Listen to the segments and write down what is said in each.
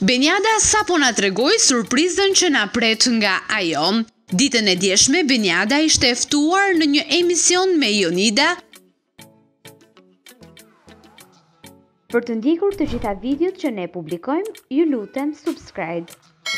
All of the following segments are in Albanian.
Beniada sapo na tregoi surprizën që na pret nga ajo. Ditën e djeshme, Beniada ishte e ftuar në një emision me Jonida. Për të ndjekur të gjitha videot që ne publikojmë, ju lutem subscribe.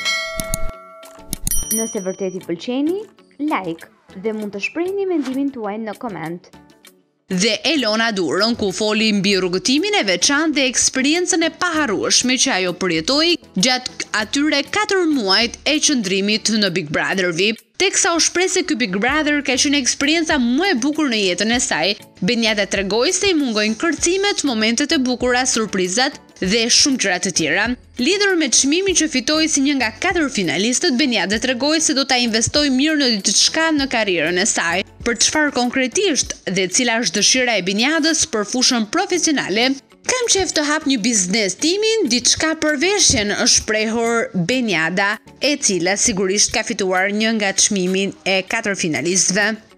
Nëse vërtet i pëlqeni, like dhe mund të shprehni mendimin tuaj në koment. Dhe Elona Durën, ku foli mbi rrugëtimin e veçantë dhe eksperiencën e paharrueshme që ajo përjetoi gjatë atyre 4 muajt e qëndrimit në Big Brother VIP, teksa u shpreh se ky Big Brother ka qenë eksperienca më e bukur në jetën e saj. Beniada tregoi se i mungojnë kërcimet, momentet e bukura, surprizat dhe shumë gjëra të tjera. Lidhur me çmimin që fitoi si një nga 4 finalistët, Beniada tregoi se do ta investojë mirë në diçka në karrierën e saj. Për çfarë konkretisht dhe cila është dëshira e Beniadës për fushën profesionale, kam qejf të hap një biznes timin, diçka për veshjen, është shprehur Beniada, e cila sigurisht ka fituar një nga çmimin e 4 finalistëve.